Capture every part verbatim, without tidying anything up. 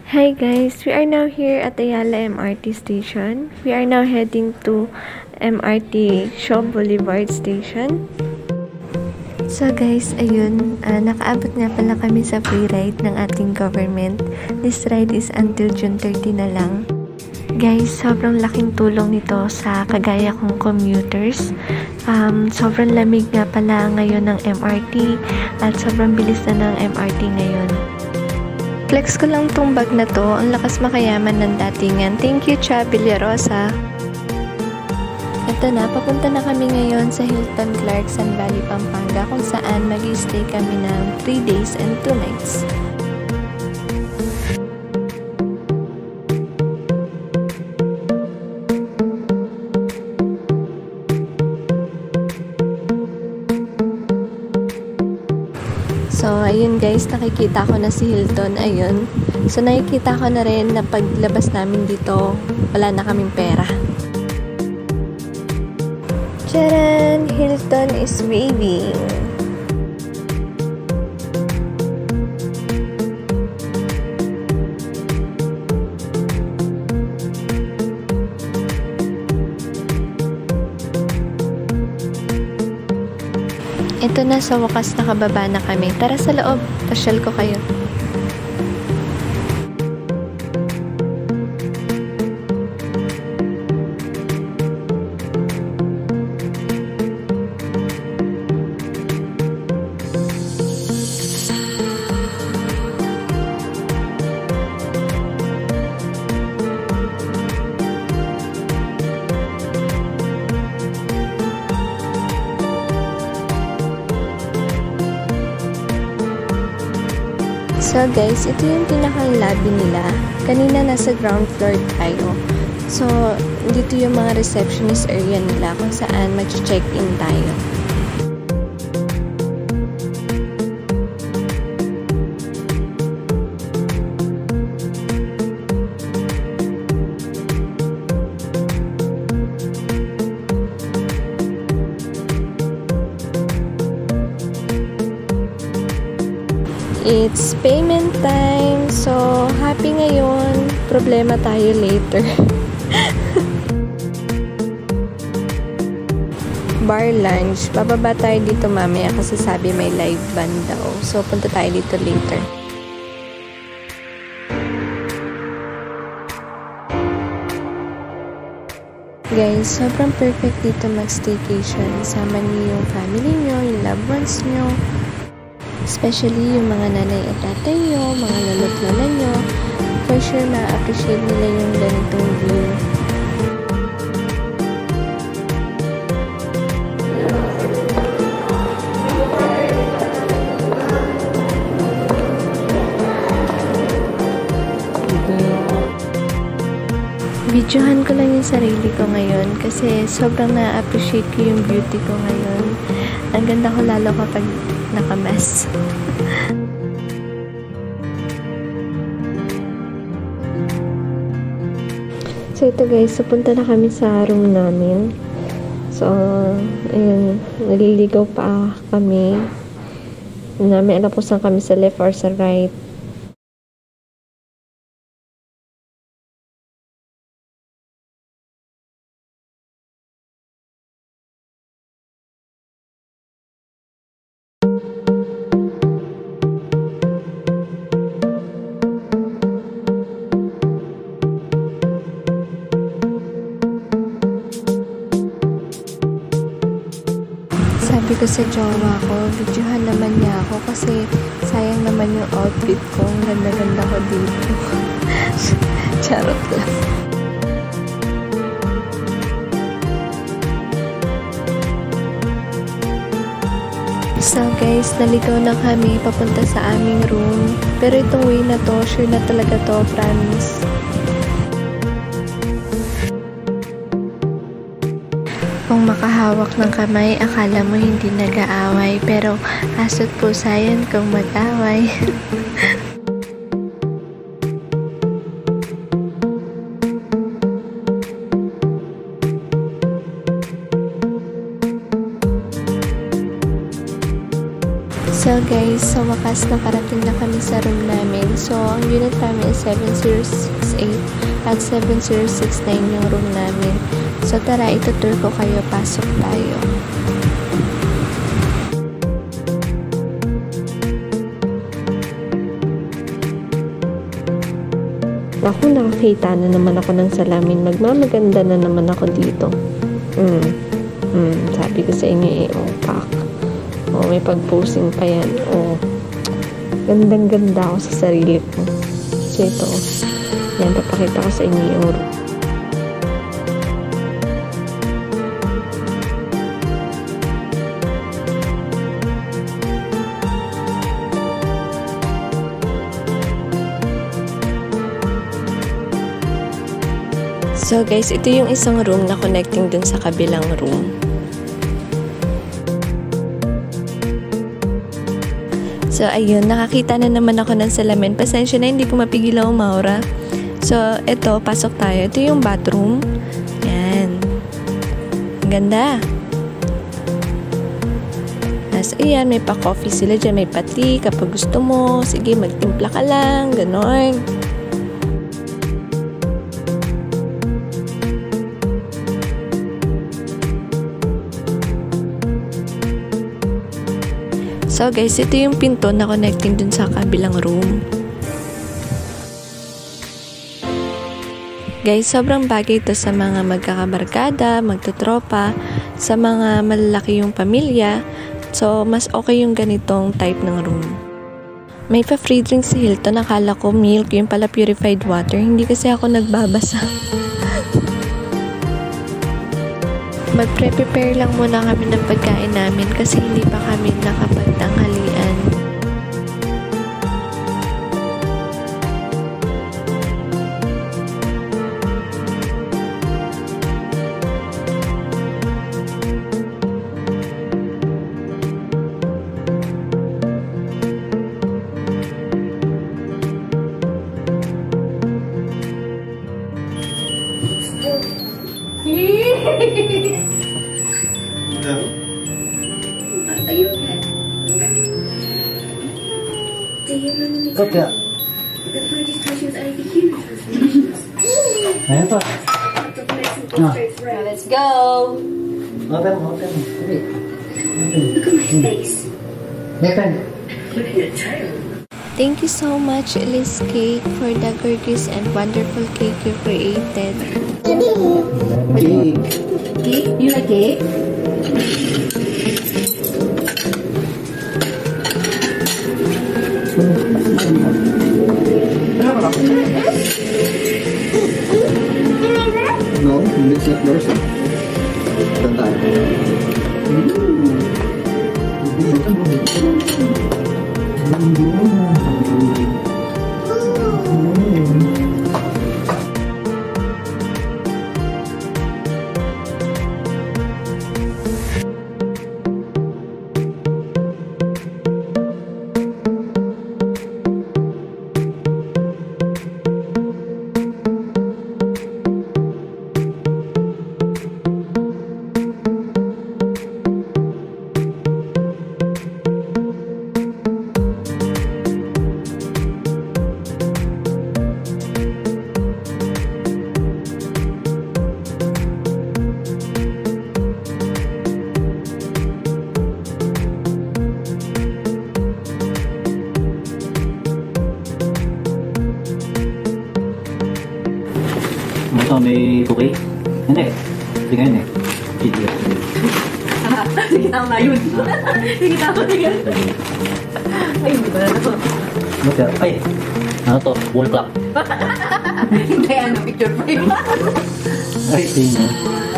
Hi guys, we are now here at Ayala M R T station. We are now heading to M R T Shaw Boulevard station. So guys, ayun, uh, nakaabot nga pala kami sa free ride ng ating government. This ride is until June thirtieth na lang. Guys, sobrang laking tulong nito sa kagaya kong commuters. Um, sobrang lamig nga pala ngayon ng M R T at sobrang bilis na ng M R T ngayon. Flex ko lang tong bag na to. Ang lakas makayaman ng datingan. Thank you, Cha Villarosa. Ito na, papunta na kami ngayon sa Hilton, Clarkson Valley, Pampanga, kung saan mag-i-stay kami ng three days and two nights. So, ayun guys, nakikita ko na si Hilton, ayun. So, nakikita ko na rin na paglabas namin dito, wala na kaming pera. Tcharan! Hilton is waving. Ito na, sa wakas nakababa na kami. Tara sa loob, pasyal ko kayo. So guys, ito yung pinakang lobby nila. Kanina nasa ground floor tayo. So, dito yung mga receptionist area nila kung saan mag-check-in tayo. It's payment time. So, happy ngayon. Problema tayo later. Bar lunch. Bababa tayo dito mamaya kasi sabi may live band daw. So, punta tayo dito later. Guys, sobrang perfect dito mag-staycation. Sama niyo yung family nyo, yung loved ones nyo. Especially yung mga nanay at tatay nyo, mga lolo't lola nyo. For sure, ma-appreciate nila yung ganitong view. Videohan ko lang yung sarili ko ngayon kasi sobrang na-appreciate ko yung beauty ko ngayon. Ang ganda ko lalo kapag nakamas. So ito guys, pupunta na kami sa room namin. So, ayun, naliligaw pa kami. Hindi namin alam kung saan kami, sa left or sa right. Sabi ko sa jowa ko, videohan naman niya ako kasi sayang naman yung outfit ko. Ang ganda-ganda ko dito. Charot lang. So guys, naligaw na kami papunta sa aming room. Pero itong way na to, sure na talaga to, promise. Kung makahawak ng kamay, akala mo hindi nag-aaway. Pero aso't pusa yan kung mag-away. So guys, so wakas nakarating na kami sa room namin. So, ang unit namin is seven zero six eight at seven zero six nine yung room namin. So, tara, itutur ko kayo. Pasok tayo. Ako, nakakita na naman ako ng salamin. Magmamaganda na naman ako dito. Mm. Mm. Sabi ko sa inyo eh, oh, pak. Oh, may pag-posing pa yan. Oh. Gandang-ganda ako sa sarili ko. So, ito. Yan, papakita ko sa inyo yung room. So guys, ito yung isang room na connecting dun sa kabilang room. So ayun, nakakita na naman ako ng salamin. Pasensya na, hindi ko mapigilan umaura. So ito, pasok tayo. Ito yung bathroom. Yan. Ang ganda. Tapos ayan, may pa-coffee sila dyan. May pati kapag gusto mo. Sige, magtimpla ka lang. Ganon. So guys, ito yung pinto na connecting dun sa kabilang room. Guys, sobrang bagay ito sa mga magkakabarkada, magtutropa, sa mga malalaki yung pamilya. So, mas okay yung ganitong type ng room. May pa free drink si Hilton. Nakala ko milk, yung pala purified water. Hindi kasi ako nagbabasa. Mag-prepare lang muna kami ng pagkain namin kasi hindi pa kami nakapagtanghalian. Ikut ya? Ayo Pak. Nah, Let's go! makan, makan. Makan. Thank you so much, Elise Cake, for the gorgeous and wonderful cake you created. Cake. Cake? You like cake? No, it's not yours. Tanda. Ito may cookie? Hindi. Hindi ngayon eh. Idiot. Sige, tama yun. Sige, tama yun. Ay, hindi ba na ito? Buti. Ay! Ano to? Wall clock. Hindi, ano, picture frame. Ay, tingin.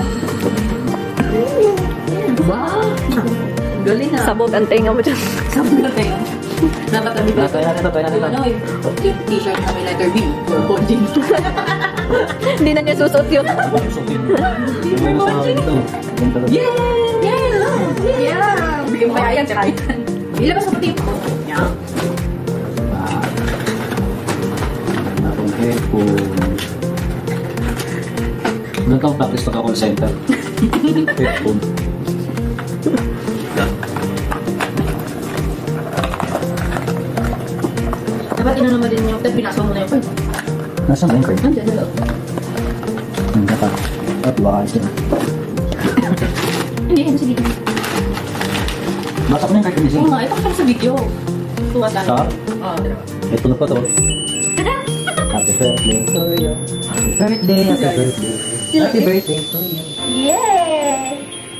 Wow! Galing ah. Sabog ang tenga mo dyan. Sabog na tayo. Dapat kami ba? Try natin ito, try natin ito. Ano yung yung t-shirt na may letter B for Bonjin. Hindi na niya susot yun. May gusto ito. Yeah! Yeah! Yeah! Bigyan mo yan, tsaka yan. Ilabas sa puti ko. Yeah. Akong headphone. Doon kang practice na ka-call center. Headphone. Dapat ino naman din yung, tapos pinasok mo na yung five. Nasaan ba yung card? Nandiyan na lang. Hindi ka. At baka ito. Hindi, ano sa video? Basa ko na yung card ni Zing. Oo nga, ito ka sa video. Tuwa tayo. Sa? Oo, dalawa. Ito na pa to. Happy birthday to you. Happy birthday, happy birthday. Happy birthday to you. Yay!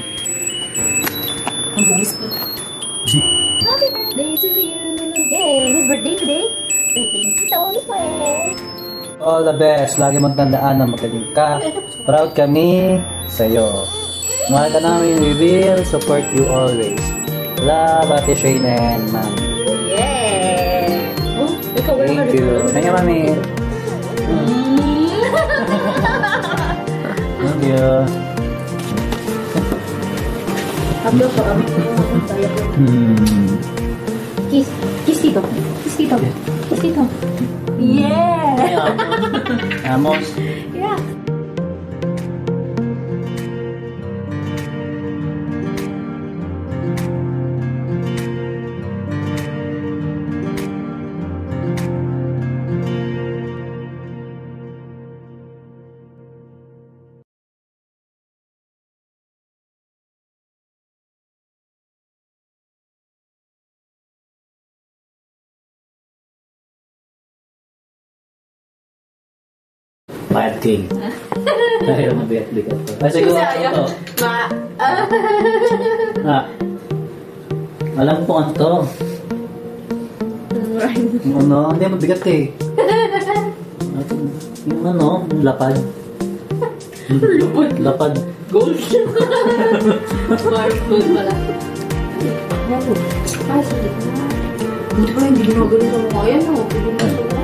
Ang bungis ko. Happy birthday to you. Yay! Whose birthday today? Birthday ni Tito Oliver. All the best. Lagi magtandaan na magaling ka. Proud kami sa'yo. Mahal ka namin, we will support you always. Love, Ate Shane and Ma'am. Yeah! Oh, ikaw wala Thank you. Thank you, Mami. Thank you. Happy ko kami. Hmm. Kiss. Kiss dito. Kiss dito. Kiss dito. Yeah! Amos. Yeah. five K. Dahil mabigat-bigat to. Ay, siguro ako to. Ma... Ah. Alam ko ano to. Yung ano, hindi mabigat eh. Yung ano, yung lapad. Lupot. Lapad. Gold. Barf gold pala. Ay, sige na. Buti pa hindi ginagaling sa mukha yan. Hindi ginagaling sa mukha.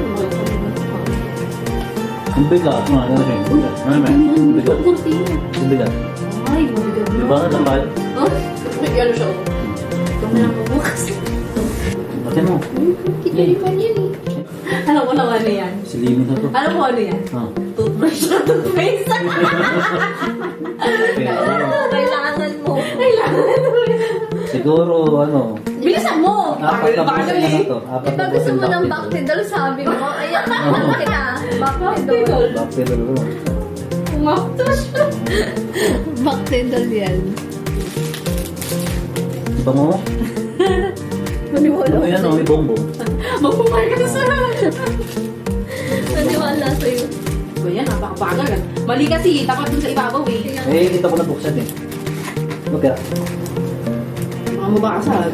Ang bigat. Ano rin? Bigat. Ano rin? Bigat. Ang bigat. Ay, mabigat na. Diba? Lapad? Oh? May ano siya. Ito na lang mabukas. Bakit mo? Kita naman yan eh. Alam ko na ano yan. Silimin na to. Alam mo ano yan? Ah. Toothbrush na toothpaste. Kailangan mo. Kailangan mo. Siguro, ano, Bilisan mo! apat na Paano busin na eh? to. Apat Ito na gusto busin mo ng back backpedal, sabi mo. Ayan, Oo. malaki na. Backpedal. Backpedal mo. Umaptos. Backpedal yan. Iba mo? Maniwala Ano yan, oh, may bongbong. Magpumay ka na sa Maniwala sa'yo. So yan, napakabagal. Mali kasi, dapat dun sa ibabaw eh. Eh, kita ko na buksan eh. Okay. Mga mabakasal.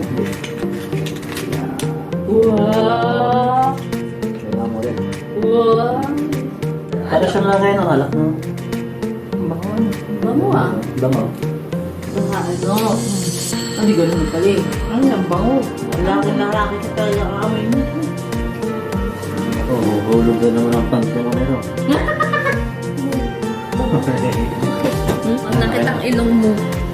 Wow! Kailangan mo rin. Wow! Para siya nga ngayon ang alak mo. Bango. Bango ah. Bango. Baka ano. Hindi ganun pala eh. Ano yan, bango. Laki na laki ka talaga ang amoy mo. Oo, hulog na naman ang panto mo ito. Ang nakitang ilong mo.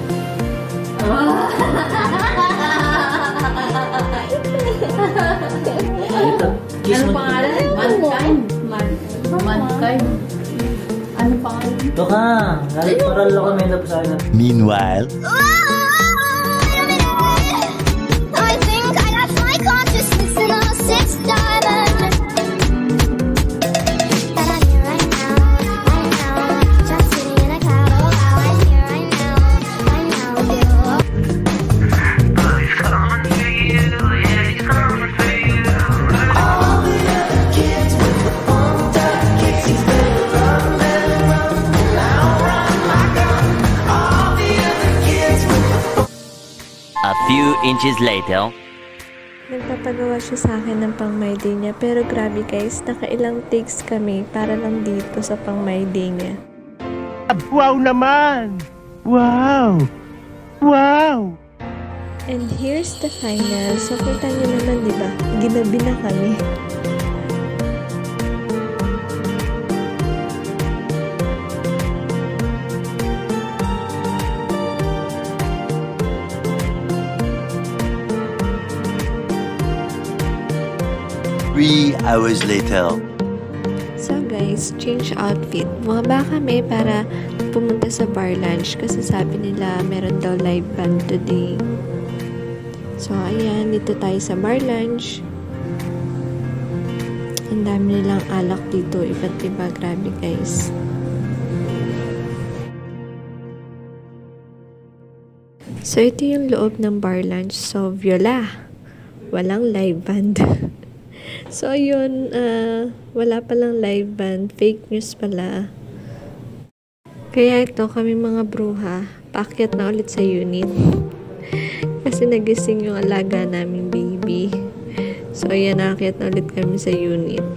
Ito. Kiss Ano mo. pangalan? Mankind. Man. Mankind. Ano pangalan? Ito ka. Paral ako may tapos sa akin. Meanwhile, I think I lost my consciousness in a sixth dimension. But I'm here right now, right now, just sitting in a cloud. Oh, wow, I'm here right now, right now with you. a few inches later. Nagpapagawa siya sa akin ng pang my day niya. Pero grabe guys, nakailang takes kami para lang dito sa pang my day niya. Wow naman! Wow! Wow! And here's the final. So, kita niyo naman, di ba? Ginabi na kami. Three hours later. So guys, change outfit. Bumaba kami para pumunta sa bar lunch kasi sabi nila meron daw live band today. So ayan, dito tayo sa bar lunch. Ang dami nilang alak dito. Iba't iba. Grabe guys. So, ito yung loob ng bar lunch. So, viola. Walang live band. So, ayun. Uh, wala palang live band. Fake news pala. Kaya ito, kami mga bruha, paakyat na ulit sa unit. Kasi nagising yung alaga naming baby. So, ayan, naakyat na ulit kami sa unit.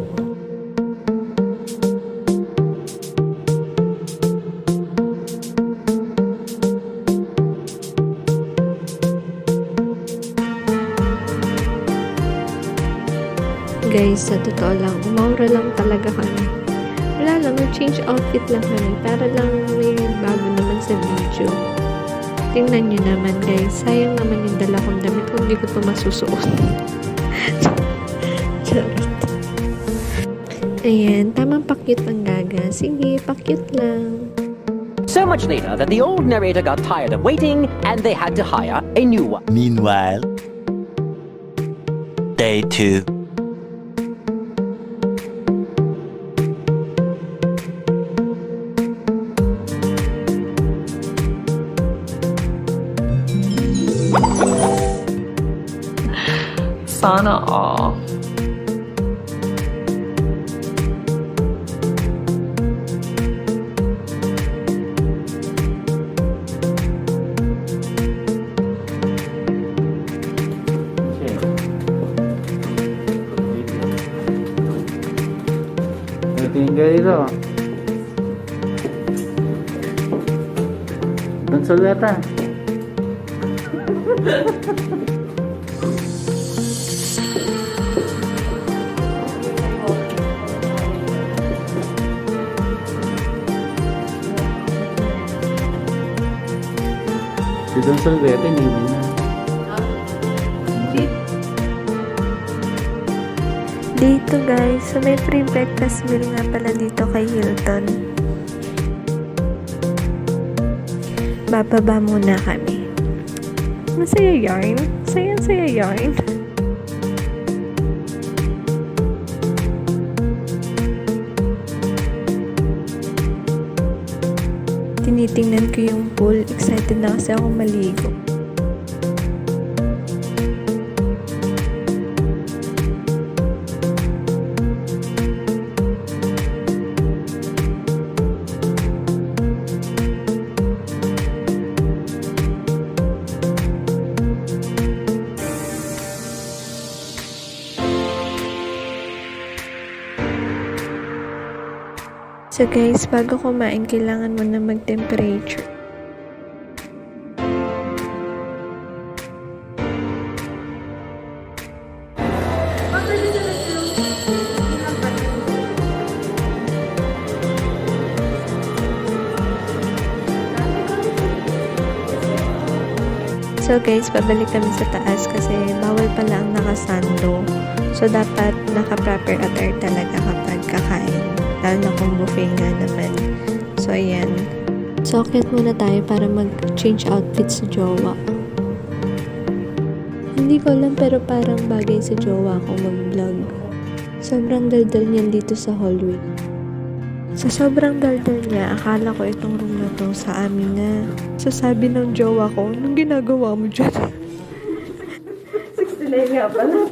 Guys, sa totoo lang, umaura lang talaga kami. Wala lang, change outfit lang kami para lang may bago naman sa video. Tingnan nyo naman guys, sayang naman yung dala kong damit kung hindi ko ito masusuot. Charot. Ayan, tamang pakyut ang gaga. Sige, pakyut lang. So much later that the old narrator got tired of waiting and they had to hire a new one. Meanwhile, day two. Sana all. Tinggal dito. Doon sa lata. Si Don Solvete, hindi mo na. Dito guys, so may free breakfast meal nga pala dito kay Hilton. Bababa muna kami. Masaya yarn. Saya-saya yarn. Tinitingnan ko yung pool. Excited na kasi ako maligo. So guys, bago kumain, kailangan mo na mag-temperature. So guys, babalik kami sa taas kasi bawal pala ang nakasando. So dapat naka-proper attire talaga kapag kakain. Lalo na kung buffet nga naman. So, ayan. So, akyat muna tayo para mag-change outfit sa jowa. Hindi ko alam pero parang bagay sa jowa kung mag-vlog. Sobrang daldal niyan dito sa hallway. Sa sobrang daldal niya, akala ko itong room na to sa amin na. So, sabi ng jowa ko, anong ginagawa mo dyan? sixty-nine nga pala.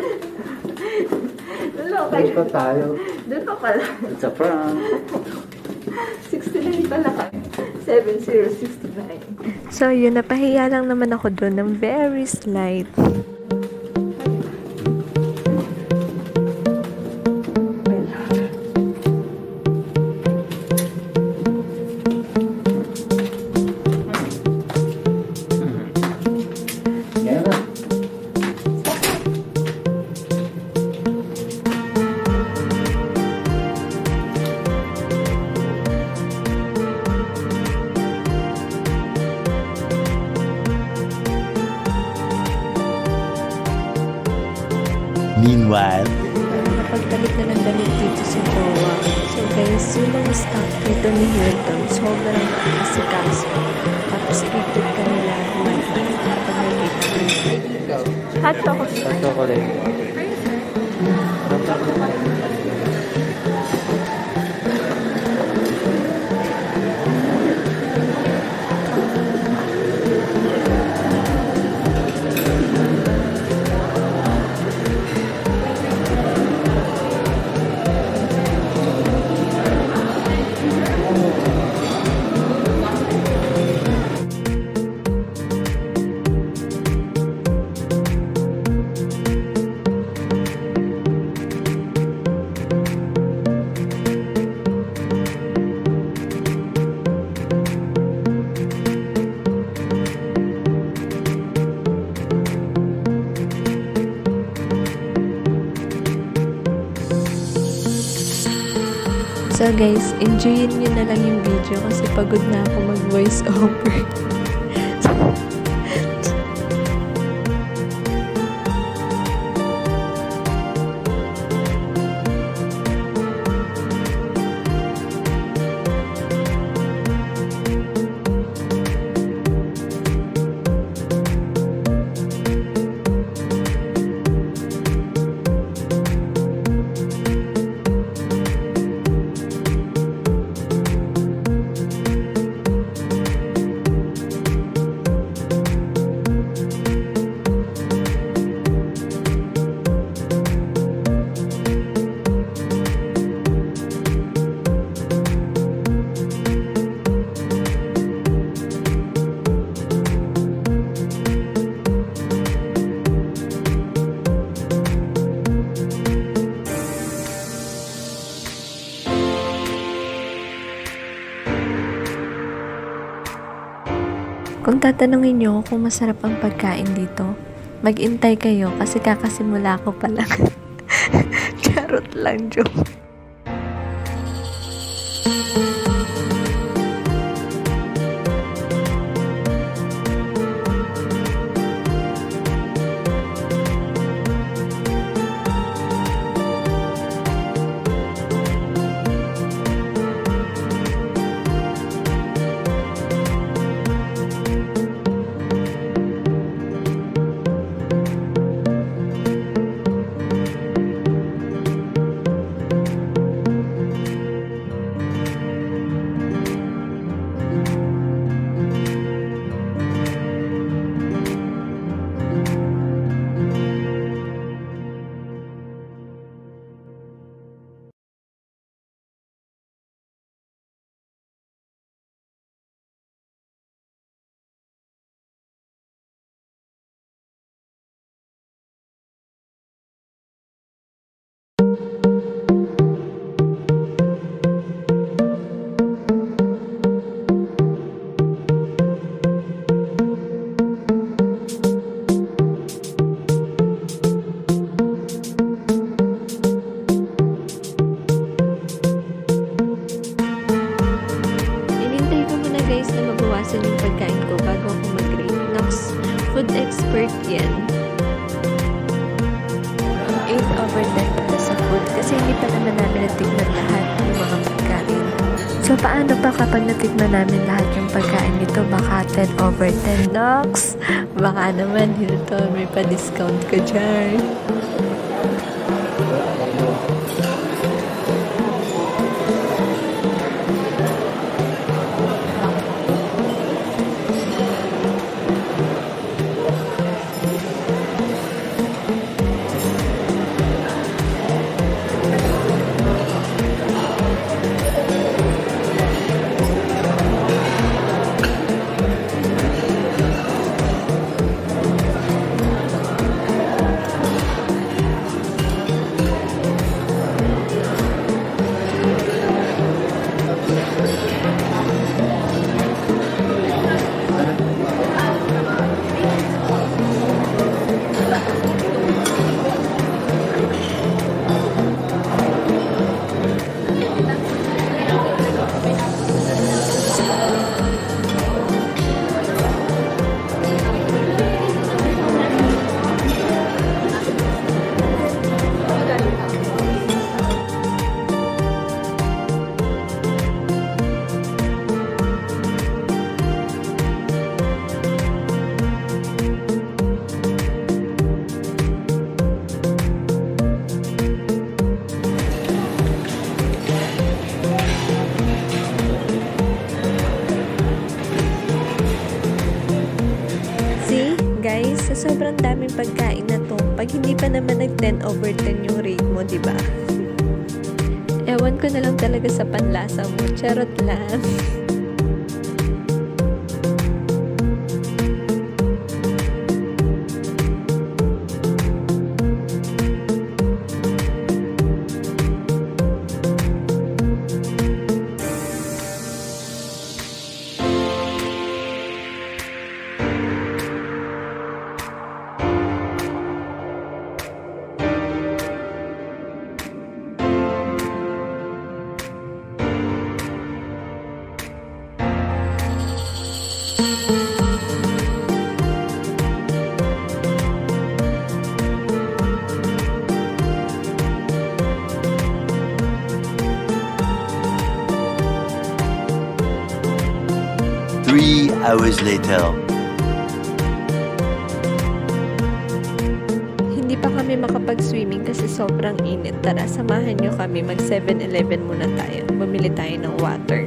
Doon pa tayo. Doon pa pala. It's a prank. sixty-nine pala ka. seven zero six nine. So, yun. Napahiya lang naman ako doon ng very slight. Meanwhile, Napagpalit na ng damit dito sa jowa. So guys, yun ang staff dito ni Hilton. Sobrang asikaso. Tapos ikot kami lahat. Kapag nagkita. Hot chocolate. Hot chocolate. Hot chocolate. So guys, enjoyin nyo na lang yung video kasi pagod na ako mag-voice over. Kung tatanungin nyo kung masarap ang pagkain dito, mag-intay kayo kasi kakasimula ko pa lang. Charot lang, joke. Food expert yan. eight over ten na sa food kasi hindi pa naman namin natignan lahat ng mga pagkain. So, paano pa kapag natignan namin lahat yung pagkain nito? Baka ten over ten, Nox. Baka naman, Hilton, may pa-discount ka dyan. naming pagkain na to. Pag hindi pa naman nag ten over ten yung rate mo, di ba? Ewan ko na lang talaga sa panlasa mo. Charot lang. Three hours later. Hindi pa kami makapag-swimming kasi sobrang init. Tara, samahan nyo kami. Mag seven eleven muna tayo. Bumili tayo ng water.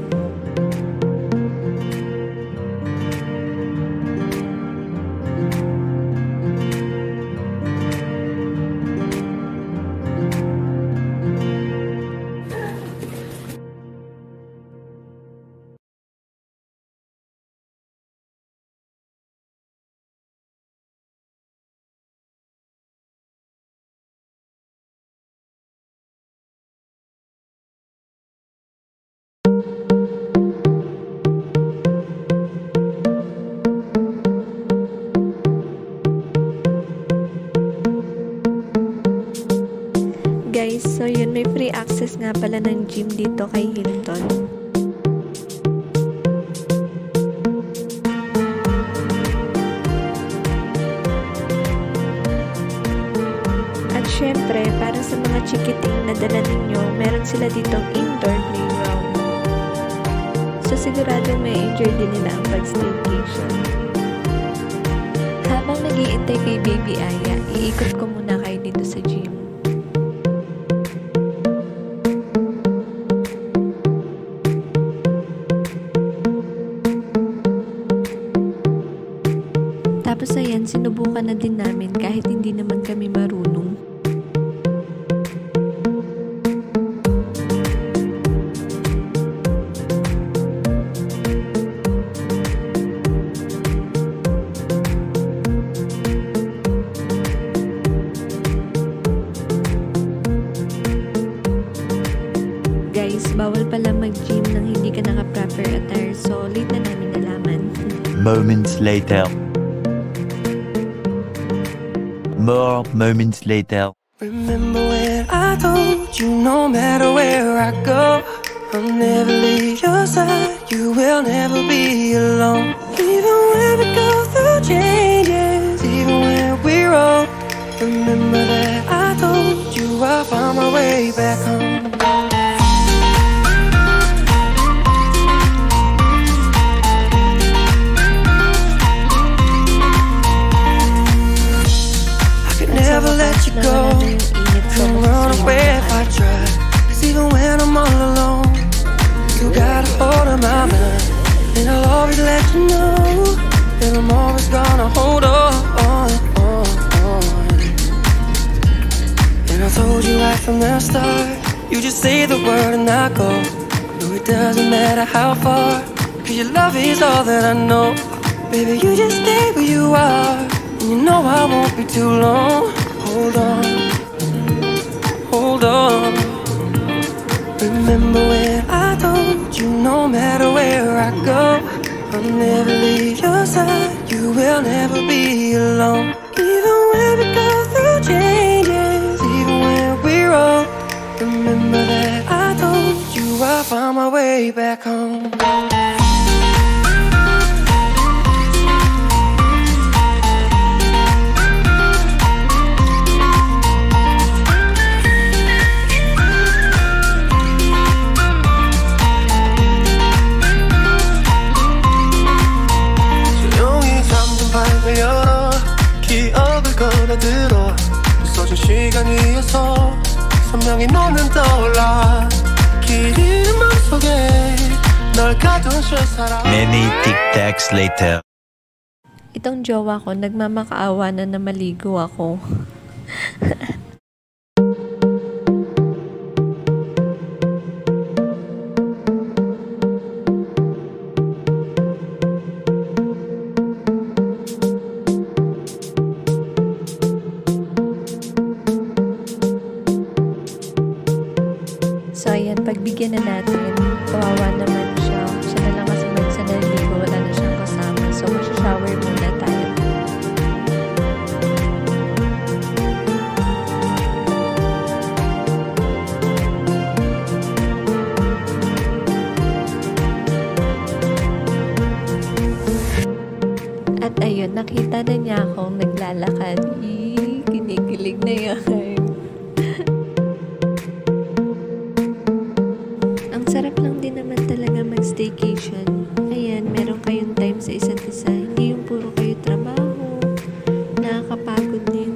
Guys, so yun, may free access nga pala ng gym dito kay Hilton. At syempre, para sa mga chikiting na dala ninyo, meron sila ditong indoor playground. So sigurado may enjoy din nila ang pag-staycation. Habang nag-iintay kay Baby Aya, iikot ko muna kayo dito sa gym. Tapos ayan, sinubukan na din namin kahit hindi naman kami marunong. Guys, bawal pala mag-gym nang hindi ka naka-proper attire, so late na namin nalaman. Moments later. More moments later. Remember when I told you no matter where I go, I'll never leave your side, you will never be alone. Even when we go through changes, even when we're old, remember that I told you I'll find my way back home. Never let you go, don't run away if I try. Cause even when I'm all alone, you got a hold of my mind. And I'll always let you know that I'm always gonna hold on, on, on, on. And I told you right from the start, you just say the word and I go. No, it doesn't matter how far, cause your love is all that I know. Baby, you just stay where you are, and you know I won't be too long. Hold on, hold on. Remember when I told you no matter where I go, I'll never leave your side, you will never be alone. Even when we go through changes, even when we're old, remember that I told you I'll find my way back home. 기억을 걸어들어 있어준 시간 위에서 선명히 너는 떠올라 긴 맘속에 널 가둔 실사람. Many tic-tacs later. Itong jowa ko, nagmamakaawa na na maligo ako. So, ayan, pagbigyan na natin. Kawawa naman siya. Siya na lang kasi mag-isa naliligo. Wala na siyang kasama. So, mag-shower muna tayo. At ayun, nakita na niya akong naglalakad. Eee, kinikilig na yan. Sarap lang din naman talaga mag-staycation. Ayan, meron kayong time sa isa't isa. Hindi yung puro kayo trabaho. Nakakapagod din.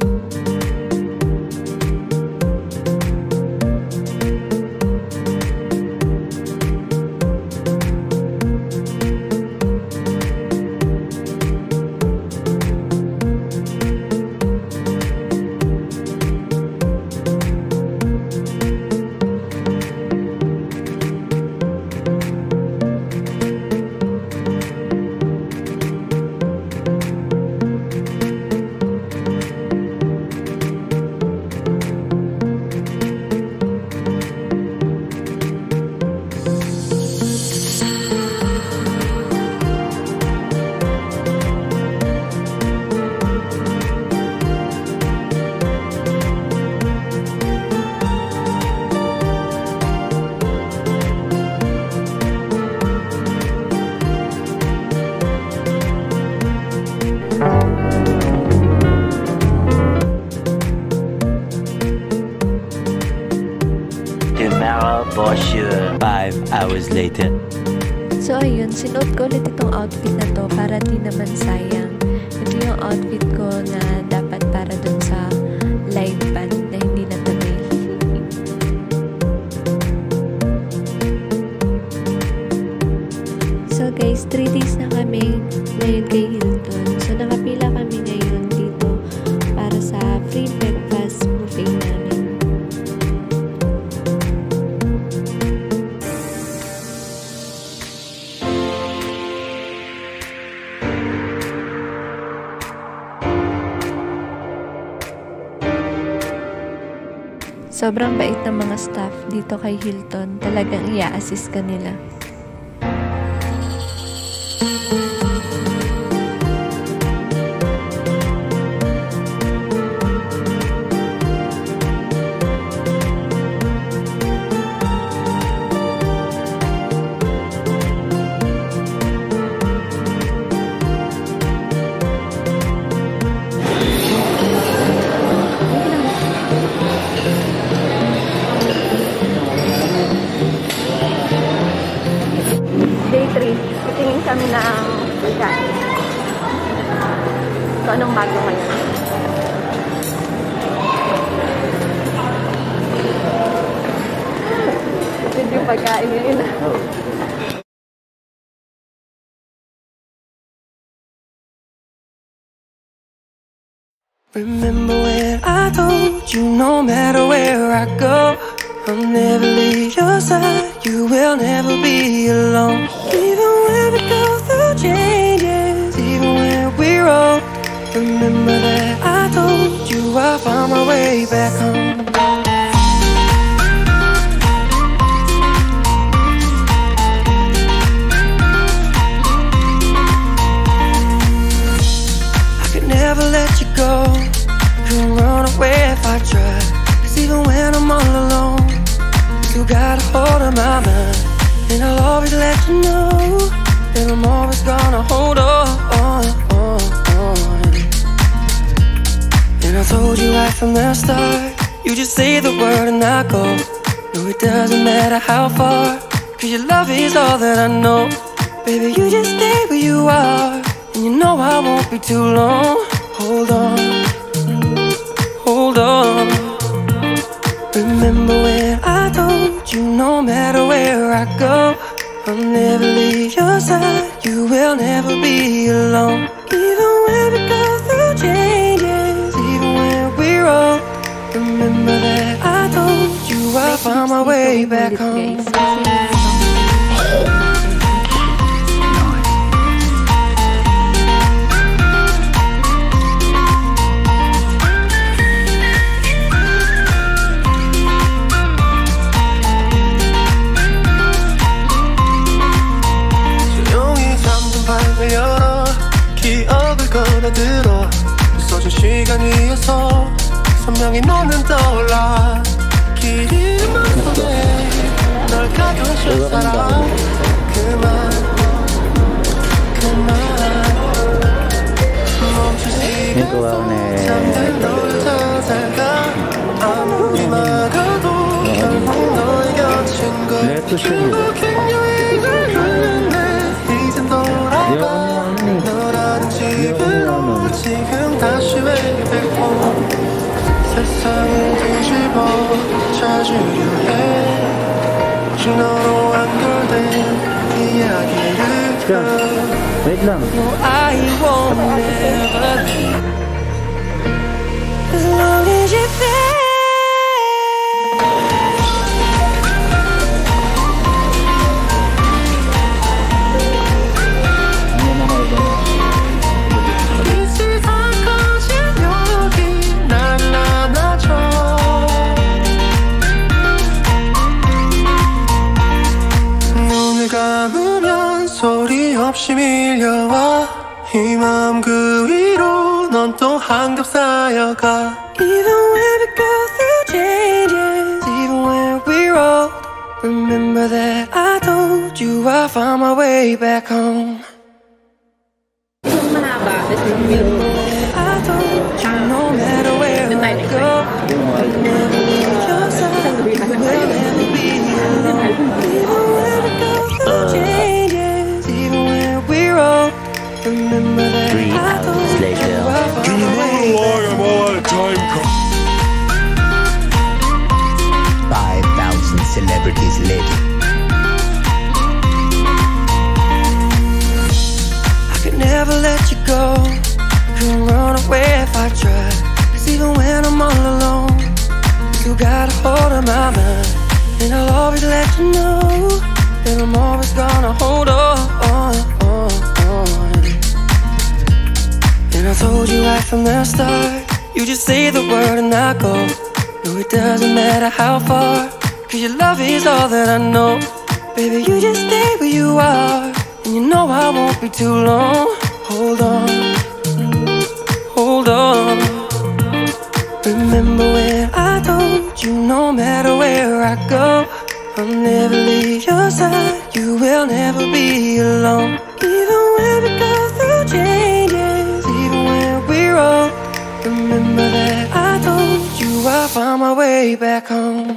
Tomorrow for sure. Five hours later. So ayun, sinuot ko ulit itong outfit na to para di naman sayang. Ito yung outfit ko na dapat para dun sa live band na hindi natuloy. So guys, three days na kami ngayon kay Hilton. So nakapila kami ngayon dito para sa free breakfast buffet namin. Sobrang bait ng mga staff dito kay Hilton. Talagang i-assist ka nila. Tingin kami ng pagkain. So, anong bago ngayon? Hindi yung pagkain ngayon. Remember when I told you no matter where I go, I'll never leave your side, you will never be alone. Even when we go through changes, even when we're old, remember that I told you I found my way back home. I could never let you go, couldn't run away if I tried, 'cause even when I'm all alone, you got a hold of my mind, and I'll always let you know that I'm always gonna hold on, on, on, on. And I told you right from the start, you just say the word and I go. No, it doesn't matter how far, 'cause your love is all that I know. Baby, you just stay where you are, and you know I won't be too long. Hold on, hold on. Remember when I told you no matter where I go, I'll never leave your side, you will never be alone. Even when that I told you I found my way back home. 열어 기억을 걸어들어 웃어준 시간 위에서 선명히 너는 떠올라 길 잃은 맘속에 널 가둔 실사람 그만 그만 멈춘 시간 속 잠든 너를 찾아가 아무리 막아도 결국 너의 곁인 걸 결국엔 여행을 끝내 이젠 돌아가 너라는 집으로 지금 다시 way back home 세상을 뒤집어 찾으려 해 오직 너로 연결된 이야기를 Wait lang. No, I won't never leave as long as you're there. 소리 없이 밀려와 이 마음 그 위로 넌 또 한겹 쌓여가 Even when we go through changes, even when we're old, remember that I told you I found my way back home. I told you no matter where I go, I'll never leave your side, we'll never be alone. Even when we go through changes, even when we're old, remember that Three I told hours later. you I found Can you my move way along? back I'm all out of time. Five thousand celebrities later. I could never let you go, couldn't run away if I tried. Cause even when I'm all alone, you still got a hold of my mind. And I'll always let you know that I'm always gonna hold on, on, on, on. And I told you right from the start, you just say the word and I go. No, it doesn't matter how far, cause your love is all that I know. Baby, you just stay where you are, and you know I won't be too long. Hold on, hold on. Remember when I told you no matter where I go, I'll never leave your side, you will never be alone. Even when we go through changes, even when we're old, remember that I told you I found my way back home.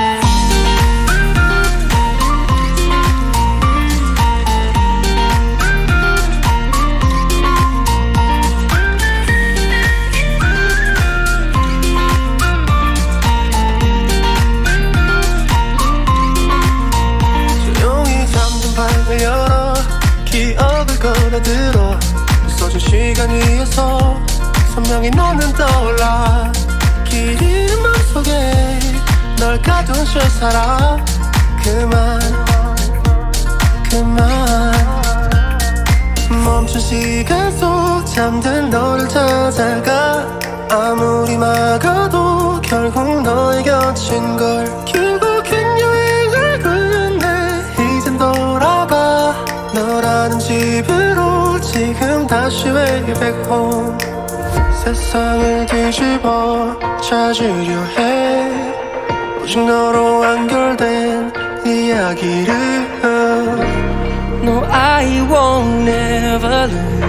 열어 기억을 걸어들어 웃어준 시간 위에서 선명히 너는 떠올라 길 잃은 맘속에 널 가둔 실사람 그만 그만 멈춘 시간 속 잠든 너를 찾아가 아무리 막아도 결국 너의 곁인 걸 결국엔 여행을 끝내 이젠 돌아가 너라는 집으로 지금 다시 way back home 세상을 뒤집어 찾으려 해 오직 너로 연결된 이야기를 No, I won't never lose